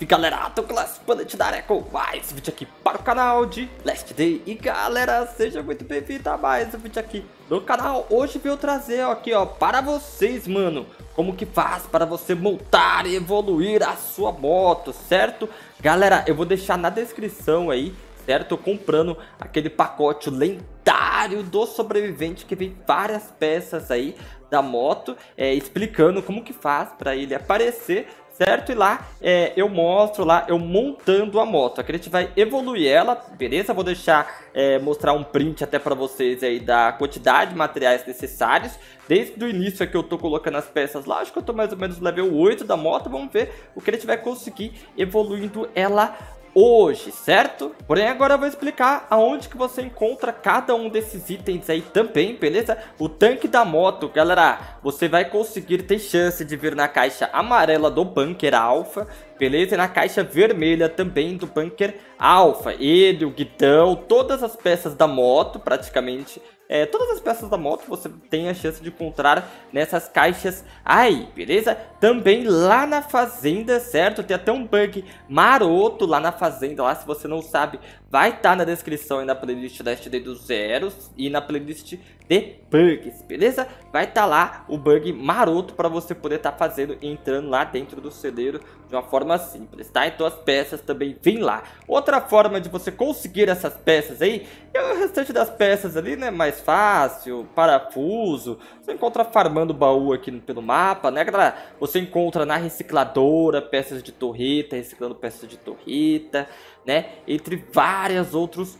galera, tô com Last Planet da área com mais um vídeo aqui para o canal de Last Day. E galera, seja muito bem-vindo a mais um vídeo aqui no canal. Hoje eu trazer aqui, ó, para vocês, mano, como que faz para você montar e evoluir a sua moto, certo? Galera, eu vou deixar na descrição aí, certo? Tô comprando aquele pacote lendário do sobrevivente que vem várias peças aí da moto, explicando como que faz para ele aparecer, certo? E lá eu mostro lá eu montando a moto. Aqui a gente vai evoluir ela, beleza? Vou deixar mostrar um print até para vocês aí da quantidade de materiais necessários. Desde o início aqui eu tô colocando as peças lá, acho que eu tô mais ou menos no level 8 da moto. Vamos ver o que a gente vai conseguir evoluindo ela hoje, certo? Porém agora eu vou explicar aonde que você encontra cada um desses itens aí também, beleza? O tanque da moto, galera, você vai conseguir ter chance de vir na caixa amarela do Bunker Alpha, beleza? E na caixa vermelha também do Bunker Alpha. Ele, o guidão, todas as peças da moto praticamente. Todas as peças da moto você tem a chance de encontrar nessas caixas aí, beleza? Também lá na fazenda, certo? Tem até um bug maroto lá na fazenda, lá se você não sabe, vai estar na descrição e na playlist da SD dos Zeros e na playlist de bugs, beleza? Vai estar lá o bug maroto para você poder estar fazendo e entrando lá dentro do celeiro de uma forma simples, tá? Então as peças também vêm lá. Outra forma de você conseguir essas peças aí, e o restante das peças ali, né, mais fácil, parafuso, você encontra farmando baú aqui pelo mapa, né, galera? Você encontra na recicladora peças de torreta, reciclando peças de torreta, né? Entre vários outros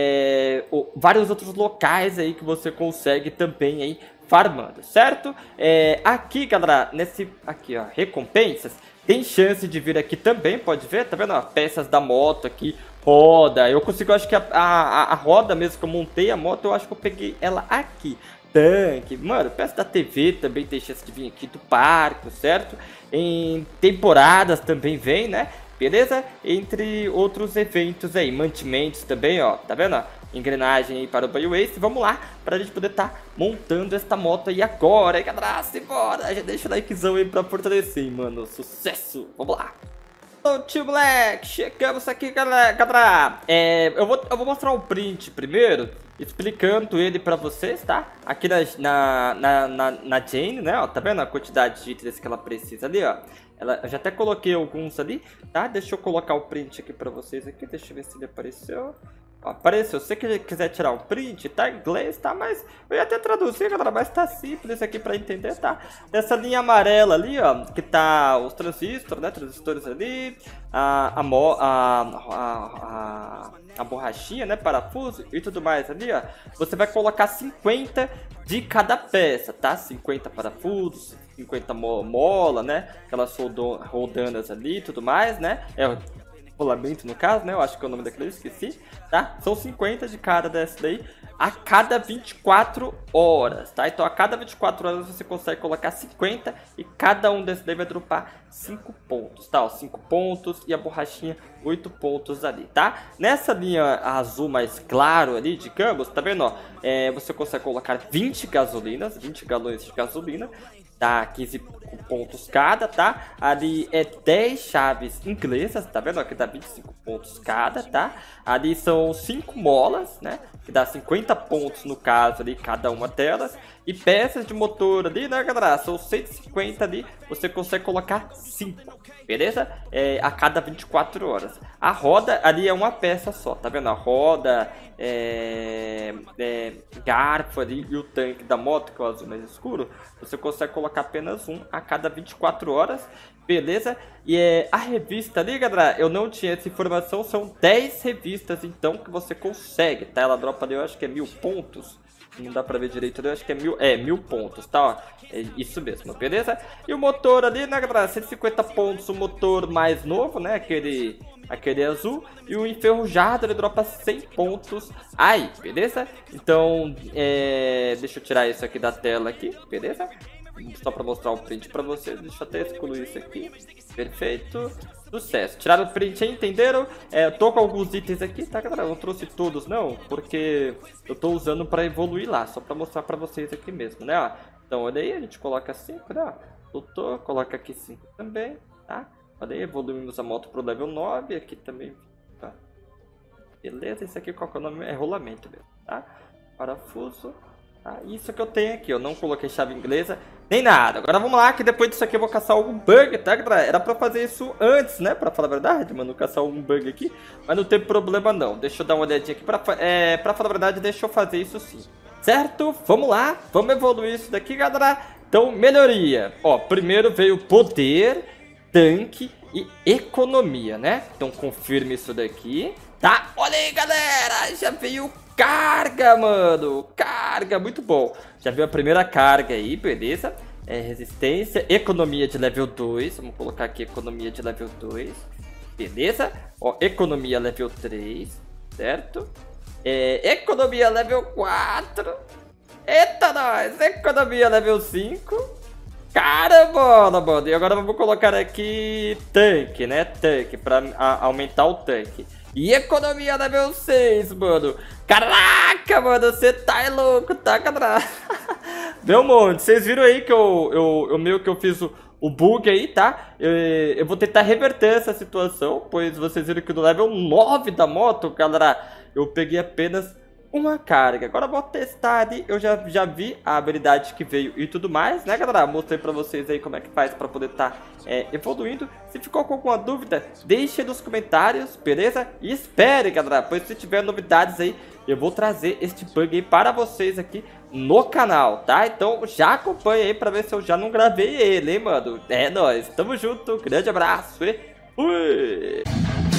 locais aí que você consegue também aí farmando, certo? Aqui, galera, aqui, ó, recompensas, tem chance de vir aqui também, pode ver, tá vendo? Ó, peças da moto aqui, roda, eu consigo, acho que a roda mesmo que eu montei a moto, eu acho que eu peguei ela aqui. Tanque, mano, peça da TV também tem chance de vir aqui, do parque, certo? Em temporadas também vem, né? Beleza? Entre outros eventos aí, mantimentos também, ó, tá vendo? Ó? Engrenagem aí para o Banho Waste. Vamos lá, para a gente poder estar montando esta moto aí agora, hein, galera? Simbora! Já deixa o likezão aí para fortalecer, mano. Sucesso! Vamos lá! Ô, tio moleque, chegamos aqui, galera. Eu vou mostrar um print primeiro, explicando ele pra vocês, tá? Aqui na Jane, né, ó, tá vendo a quantidade de itens que ela precisa ali, ó. Eu já até coloquei alguns ali, tá? Deixa eu colocar o print aqui pra vocês aqui, deixa eu ver se ele apareceu. Ó, apareceu, se você quiser tirar um print, tá em inglês, tá? Mas eu ia até traduzir, galera, mas tá simples aqui pra entender, tá? Essa linha amarela ali, ó, que tá os transistores, né? Transistores ali, a borrachinha, né? Parafuso e tudo mais ali, ó. Você vai colocar 50 de cada peça, tá? 50 parafusos, 50 mola, né? Aquelas rodanas ali e tudo mais, né? Rolamento no caso, né? Eu acho que é o nome daquele, esqueci, tá? São 50 de cada dessa daí a cada 24 horas, tá? Então a cada 24 horas você consegue colocar 50 e cada um desses daí vai dropar 5 pontos, tá? Ó, 5 pontos e a borrachinha 8 pontos ali, tá? Nessa linha azul mais claro ali, digamos, tá vendo, ó? Você consegue colocar 20 gasolinas, 20 galões de gasolina, tá? 15 pontos cada, tá? Ali 10 chaves inglesas, tá vendo? Aqui dá 25 pontos cada, tá? Ali são 5 molas, né? Que dá 50 pontos no caso ali, cada uma delas. E peças de motor ali, né, galera? São 150 ali, você consegue colocar 5, beleza? A cada 24 horas. A roda ali é uma peça só, tá vendo? A roda, garfo ali e o tanque da moto, que é o azul mais escuro, você consegue colocar apenas um a cada 24 horas, beleza? E a revista ali, galera, eu não tinha essa informação, são 10 revistas então que você consegue, tá? Ela dropa ali, eu acho que é 1000 pontos. Não dá pra ver direito ali, eu acho que é 1000 pontos, tá? Ó, é isso mesmo, beleza? E o motor ali, né, galera? 150 pontos, o motor mais novo, né? Aquele azul. E o enferrujado, ele dropa 100 pontos aí, beleza? Então, deixa eu tirar isso aqui da tela aqui, beleza? Só pra mostrar o print pra vocês. Deixa eu até excluir isso aqui. Perfeito. Sucesso. Tiraram o print aí, entenderam? Eu tô com alguns itens aqui, tá, galera? Eu não trouxe todos, não, porque eu tô usando pra evoluir lá. Só pra mostrar pra vocês aqui mesmo, né? Então, olha aí, a gente coloca 5, né? Lutou, coloca aqui 5 também, tá? Olha aí, evoluímos a moto pro level 9. Aqui também, tá? Beleza, esse aqui qual que é o nome? É rolamento mesmo, tá? Parafuso. Ah, isso que eu tenho aqui, eu não coloquei chave inglesa, nem nada. Agora vamos lá, que depois disso aqui eu vou caçar algum bug, tá, galera? Era pra fazer isso antes, né? Pra falar a verdade, mano, caçar algum bug aqui. Mas não tem problema não. Deixa eu dar uma olhadinha aqui. Pra falar a verdade, deixa eu fazer isso sim. Certo? Vamos lá, vamos evoluir isso daqui, galera. Então, melhoria. Ó, primeiro veio poder, tanque e economia, né? Então confirme isso daqui, tá? Olha aí, galera, já veio carga, mano. Carga, muito bom. Já viu a primeira carga aí, beleza? Resistência, economia de level 2. Vamos colocar aqui economia de level 2. Beleza? Ó, economia level 3, certo? Economia level 4. Eita, nós! Economia level 5. Caramba, mano. E agora vamos colocar aqui tanque, né? Tanque, pra aumentar o tanque. E economia level 6, mano. Caraca, mano, você tá louco, tá, cara? Meu monte, vocês viram aí que eu meio que eu fiz o bug aí, tá? Eu vou tentar reverter essa situação, pois vocês viram que no level 9 da moto, galera, eu peguei apenas uma carga. Agora eu vou testar ali, eu já vi a habilidade que veio e tudo mais, né, galera? Mostrei pra vocês aí como é que faz pra poder estar evoluindo. Se ficou com alguma dúvida, deixe nos comentários, beleza? E espere, galera, pois se tiver novidades aí, eu vou trazer este bug aí para vocês aqui no canal, tá? Então já acompanha aí pra ver se eu já não gravei ele, hein, mano? É nóis, tamo junto, grande abraço e fui!